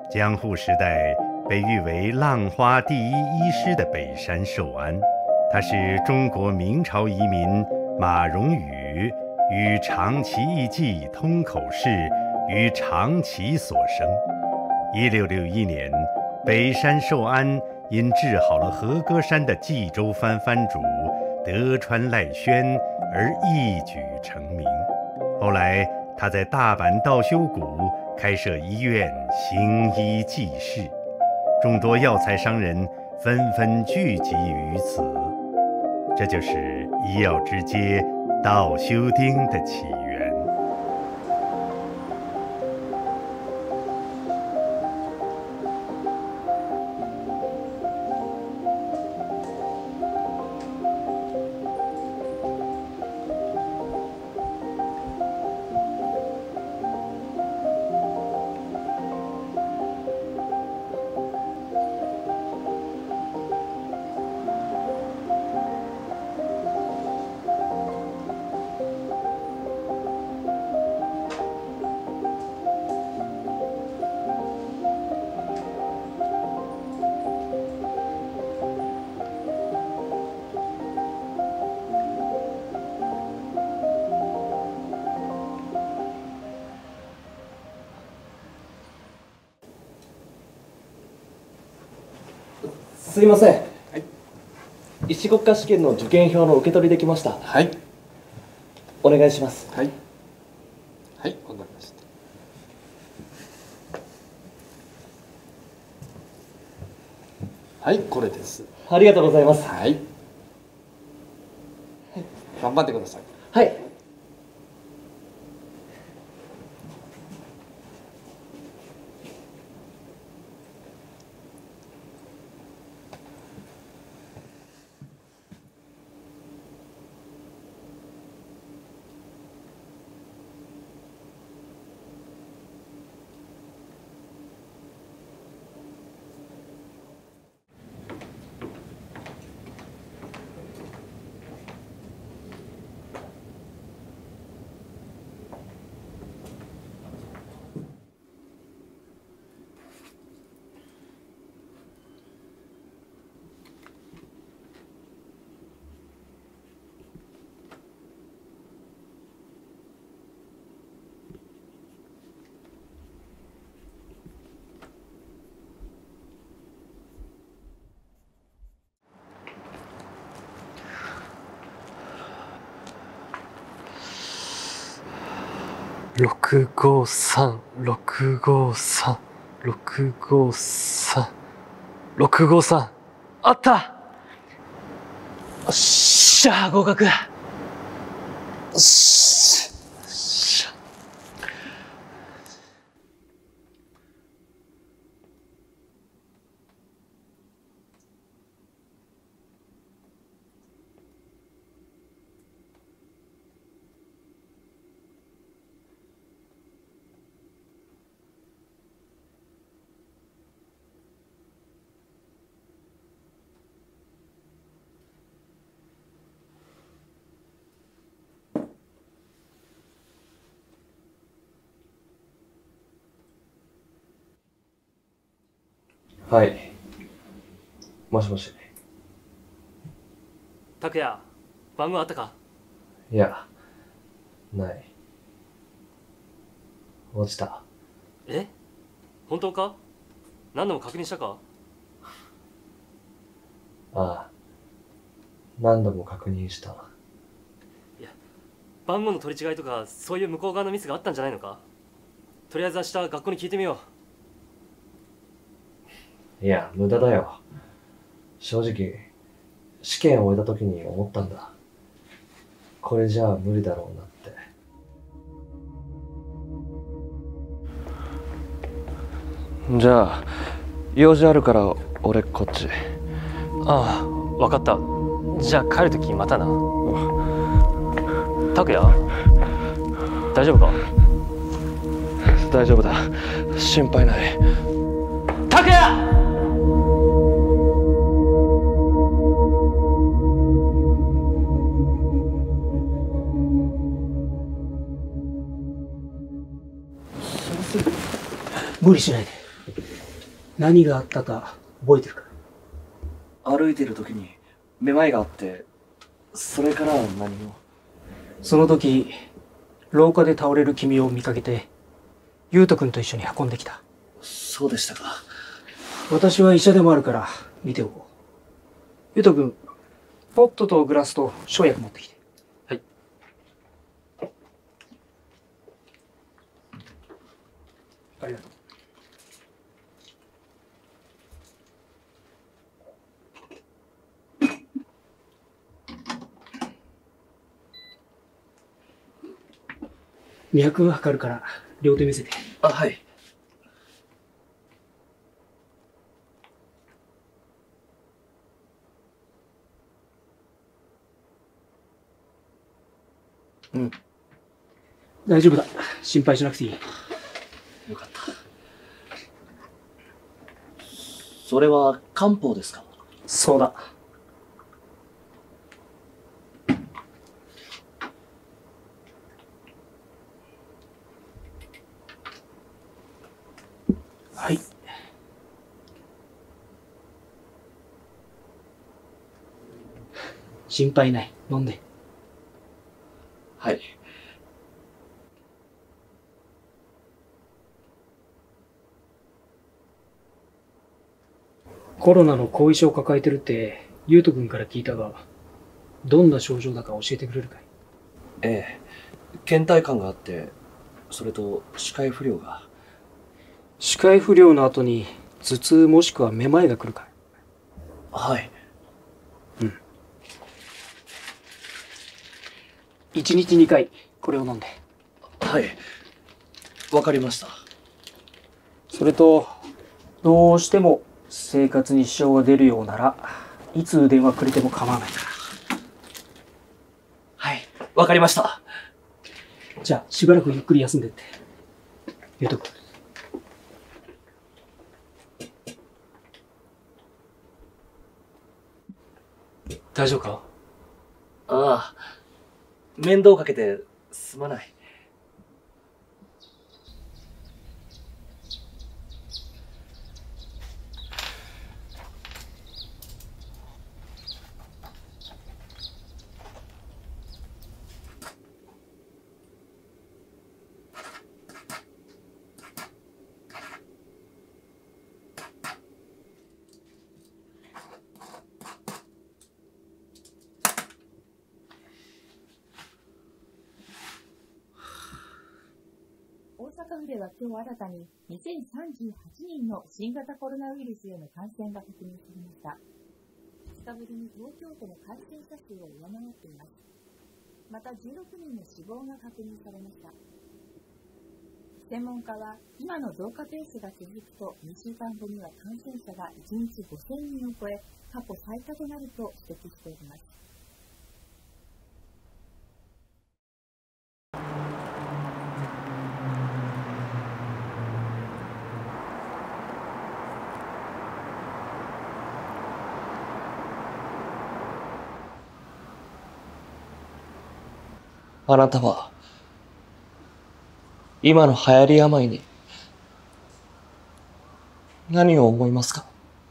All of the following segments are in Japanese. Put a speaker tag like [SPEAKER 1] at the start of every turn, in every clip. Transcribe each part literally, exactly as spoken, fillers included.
[SPEAKER 1] 江户时代被誉为浪花第一医师的北山寿安，他是中国明朝移民马荣宇与长崎艺伎通口氏于长崎所生。一六六一年，北山寿安因治好了和歌山的冀州藩藩主德川赖宣而一举成名。后来，他在大阪道修谷开设医院，行医济世，众多药材商人纷纷聚集于此。这就是医药之街道修町的起源。
[SPEAKER 2] すいません、はい、医師国家試験の受験票の受け取りできました。
[SPEAKER 3] はい、
[SPEAKER 2] お願いします。
[SPEAKER 3] はいはい、わかりました。はい、これです。
[SPEAKER 2] ありがとうございます。
[SPEAKER 3] はい、頑張ってください。
[SPEAKER 2] はい。
[SPEAKER 4] ろくごさん、ろくごさん、ろくごさん、ろくごさん、あった。よっしゃ、合格。よっしゃ。
[SPEAKER 2] はい。もしもし。
[SPEAKER 4] 拓也、番号あったか？
[SPEAKER 2] いや、ない。落ちた。
[SPEAKER 4] え？本当か？何度も確認したか？
[SPEAKER 2] ああ。何度も確認した。
[SPEAKER 4] いや、番号の取り違いとかそういう向こう側のミスがあったんじゃないのか？とりあえず明日学校に聞いてみよう。
[SPEAKER 2] いや、無駄だよ。正直、試験を終えた時に思ったんだ。これじゃあ無理だろうなって。じゃあ、用事あるから俺こっち。
[SPEAKER 4] ああ、分かった。じゃあ帰るときまたな。拓也、大丈夫か？
[SPEAKER 2] 大丈夫だ。心配ない。
[SPEAKER 4] 拓也！
[SPEAKER 5] 無理しないで。 何があったか覚えてるか？
[SPEAKER 2] 歩いてる時にめまいがあって、それからは何も。
[SPEAKER 5] その時、廊下で倒れる君を見かけて、優斗くんと一緒に運んできた。
[SPEAKER 2] そうでしたか。
[SPEAKER 5] 私は医者でもあるから見ておこう。優斗くん、ポットとグラスと生薬持ってきて。
[SPEAKER 4] はい。
[SPEAKER 5] ありがとう。脈測るから両手見せて。
[SPEAKER 2] あ、はい。うん。
[SPEAKER 5] 大丈夫だ。心配しなくていい。
[SPEAKER 2] よかった。それは漢方ですか？
[SPEAKER 5] そうだ。はい。心配ない。飲んで。
[SPEAKER 2] はい。
[SPEAKER 5] コロナの後遺症を抱えてるって優斗くんから聞いたが、どんな症状だか教えてくれるかい？
[SPEAKER 2] ええ。倦怠感があって、それと視界不良が。
[SPEAKER 5] 視界不良の後に頭痛もしくはめまいが来るかい？
[SPEAKER 2] はい。
[SPEAKER 5] うん。一日二回これを飲んで。
[SPEAKER 2] はい。わかりました。
[SPEAKER 5] それと、どうしても生活に支障が出るようならいつ電話くれても構わないから。
[SPEAKER 2] はい。わかりました。
[SPEAKER 5] じゃあしばらくゆっくり休んでって。優斗くん。
[SPEAKER 4] 大丈夫か？
[SPEAKER 2] ああ。面倒かけてすまない。
[SPEAKER 6] 大阪府では今日新たににせんさんじゅうはちにんの新型コロナウイルスへの感染が確認されました。ふつかぶりに東京都の感染者数を上回っています。またじゅうろくにんの死亡が確認されました。専門家は今の増加ペースが続くとにしゅうかんごには感染者がいちにちごせんにんを超え過去最多となると指摘しております。
[SPEAKER 2] あなたは、今の流行り病に、何を思いますか？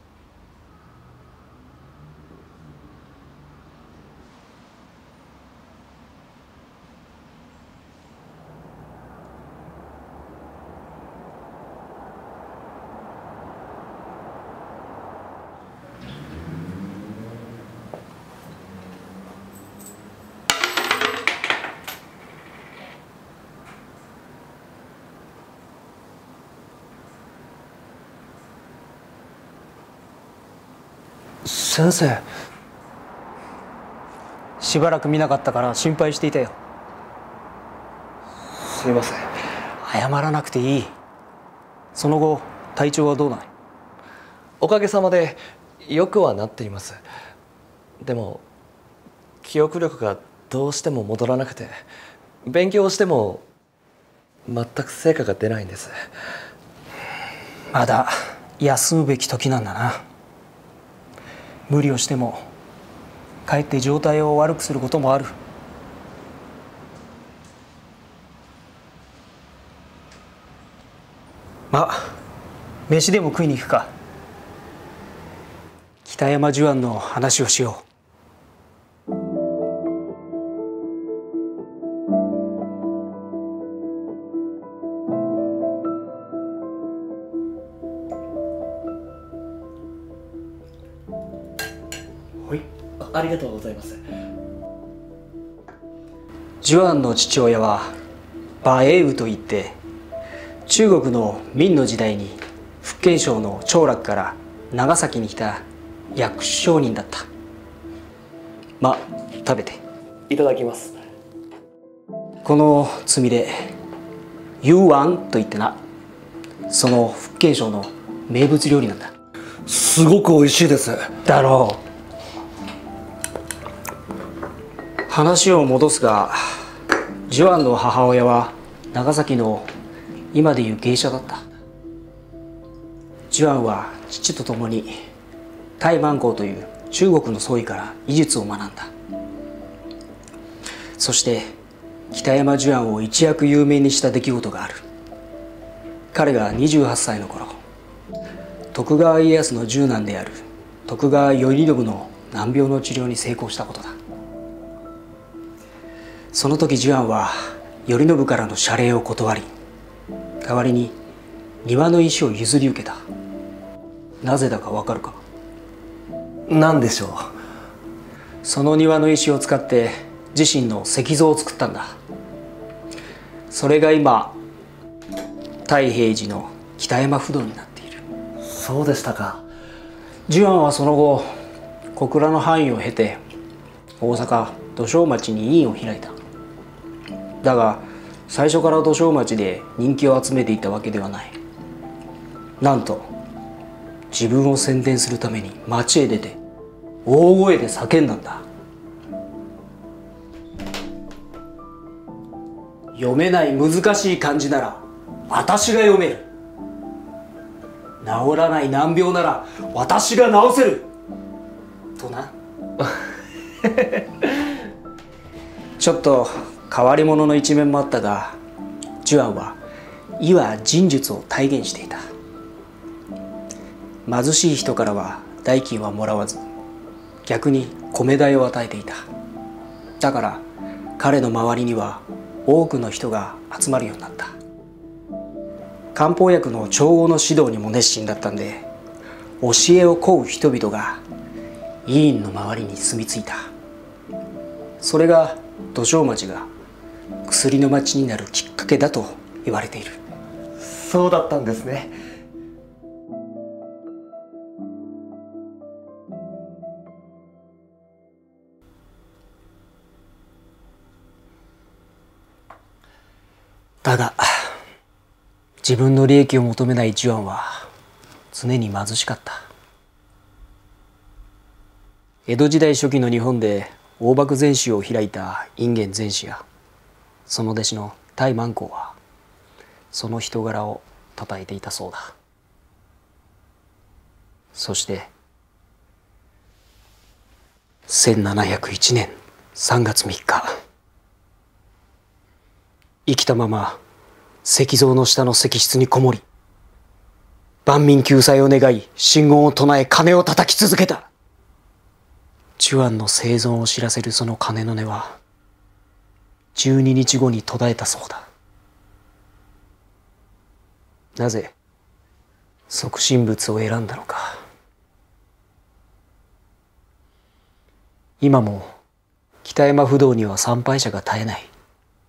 [SPEAKER 5] 先生。しばらく見なかったから心配していたよ。
[SPEAKER 2] すいません。
[SPEAKER 5] 謝らなくていい。その後体調はどうなん？
[SPEAKER 2] おかげさまでよくはなっています。でも記憶力がどうしても戻らなくて、勉強をしても全く成果が出ないんです。
[SPEAKER 5] まだ休むべき時なんだな。無理をしてもかえって状態を悪くすることもある。まあ飯でも食いに行くか。 北山寿庵の話をしよう。
[SPEAKER 2] ありがとうございます。
[SPEAKER 5] 寿庵の父親は馬英宇といって、中国の明の時代に福建省の長楽から長崎に来た薬種商人だった。まあ食べて。
[SPEAKER 2] いただきます。
[SPEAKER 5] このつみれユーワンといってな、その福建省の名物料理なんだ。
[SPEAKER 2] すごく美味しいです。
[SPEAKER 5] だろう。話を戻すが、寿庵の母親は長崎の今でいう芸者だった。寿庵は父と共に大満公という中国の僧侶から医術を学んだ。そして北山寿庵を一躍有名にした出来事がある。彼がにじゅうはっさいの頃、徳川家康の十男である徳川頼信の難病の治療に成功したことだ。その時寿庵は頼信からの謝礼を断り、代わりに庭の石を譲り受けた。なぜだかわかるか？
[SPEAKER 2] 何でしょう？
[SPEAKER 5] その庭の石を使って自身の石像を作ったんだ。それが今太平寺の北山不動になっている。
[SPEAKER 2] そうでしたか。
[SPEAKER 5] 寿庵はその後小倉の範囲を経て大阪土庄町に院を開いた。だが最初から土庄町で人気を集めていたわけではない。なんと自分を宣伝するために町へ出て大声で叫んだんだ。読めない難しい漢字なら私が読める。治らない難病なら私が治せるとな。ちょっと変わり者の一面もあったが、寿庵は医は仁術を体現していた。貧しい人からは代金はもらわず、逆に米代を与えていた。だから彼の周りには多くの人が集まるようになった。漢方薬の調合の指導にも熱心だったんで、教えを請う人々が医院の周りに住み着いた。それが土庄町が薬の町になるきっかけだと言われている。
[SPEAKER 2] そうだったんですね。
[SPEAKER 5] だが自分の利益を求めない寿庵は常に貧しかった。江戸時代初期の日本で大幕禅宗を開いた隠元禅師やその弟子の大満公はその人柄をたたえていたそうだ。そしてせんななひゃくいちねんさんがつみっか、生きたまま石像の下の石室にこもり、万民救済を願い神言を唱え鐘を叩き続けた。寿庵の生存を知らせるその鐘の音はじゅうににちごに途絶えたそうだ。なぜ即身仏を選んだのか。今も北山不動には参拝者が絶えない。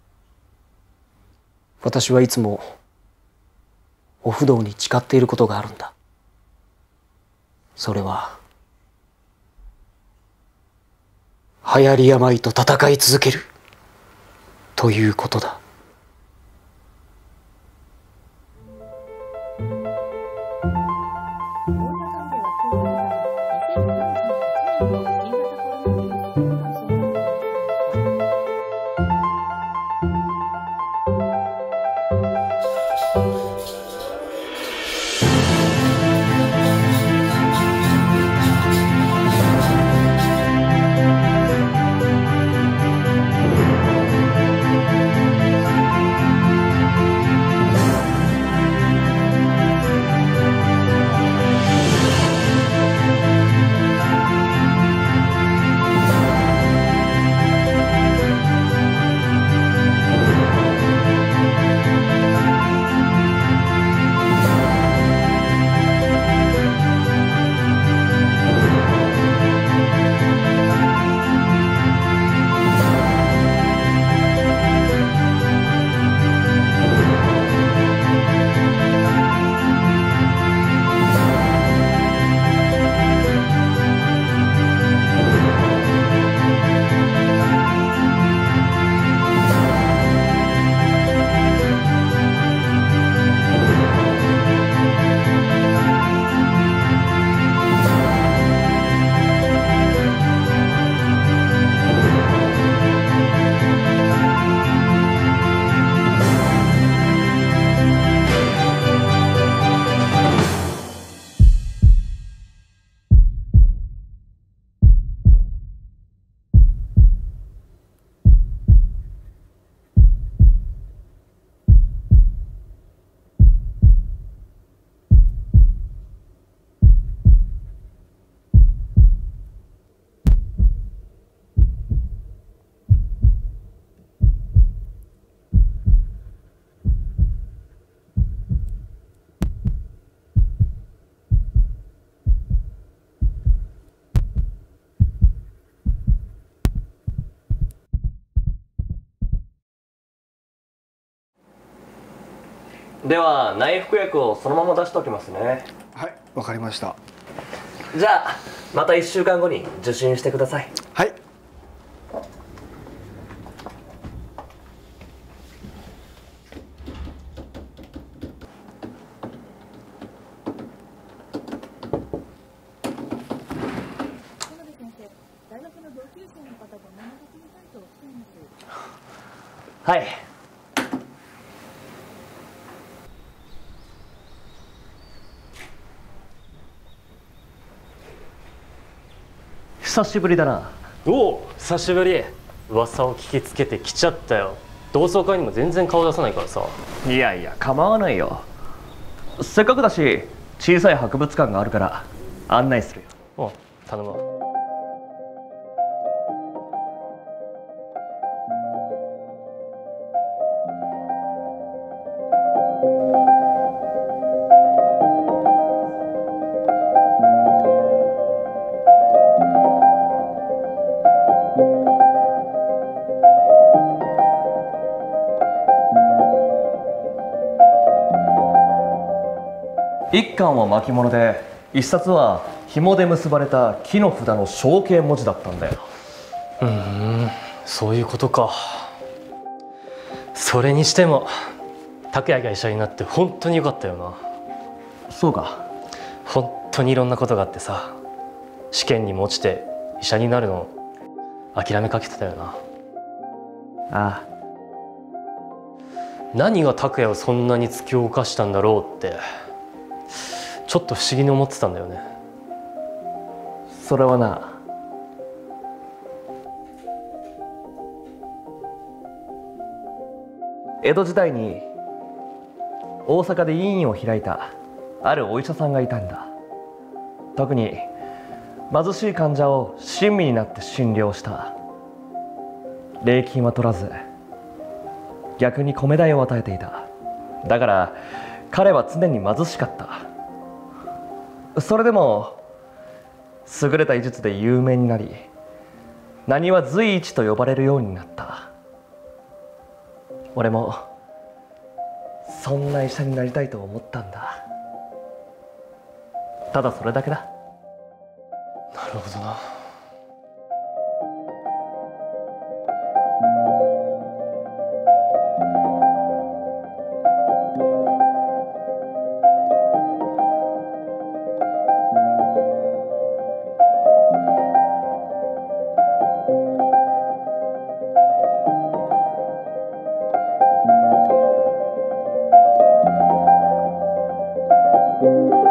[SPEAKER 5] 私はいつもお不動に誓っていることがあるんだ。それは流行り病と戦い続けるということだ。
[SPEAKER 2] では内服薬をそのまま出しておきますね。
[SPEAKER 7] はい、わかりました。
[SPEAKER 2] じゃあまたいっしゅうかんごに受診してください。
[SPEAKER 7] はい。
[SPEAKER 2] はい。久しぶりだな。
[SPEAKER 4] おお、久しぶり。噂を聞きつけて来ちゃったよ。同窓会にも全然顔出さないからさ。
[SPEAKER 2] いやいや構わないよ。せっかくだし小さい博物館があるから案内するよ。
[SPEAKER 4] お、頼むわ。
[SPEAKER 2] 一巻は巻物で一冊は紐で結ばれた木の札の象形文字だったんだよ。
[SPEAKER 4] うーん、そういうことか。それにしても拓也が医者になって本当によかったよな。
[SPEAKER 2] そうか。
[SPEAKER 4] 本当にいろんなことがあってさ、試験にも落ちて医者になるの諦めかけてたよな。
[SPEAKER 2] ああ。
[SPEAKER 4] 何が拓也をそんなに突き動かしたんだろうってちょっと不思議に思ってたんだよね。
[SPEAKER 2] それはな、江戸時代に大阪で医院を開いたあるお医者さんがいたんだ。特に貧しい患者を親身になって診療した。礼金は取らず逆に米代を与えていた。だから彼は常に貧しかった。それでも優れた医術で有名になり、なにわ随一と呼ばれるようになった。俺もそんな医者になりたいと思ったんだ。ただそれだけだ。
[SPEAKER 4] なるほどな。
[SPEAKER 6] 「